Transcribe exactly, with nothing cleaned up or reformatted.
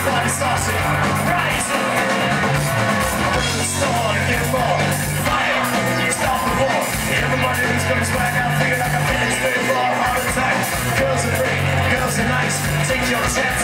body starts rising. Bring the storm to get more fire. Stop the war. Everybody who's comes back out feeling like a finished with a heart attack. Girls are free, girls are nice. Take your chance.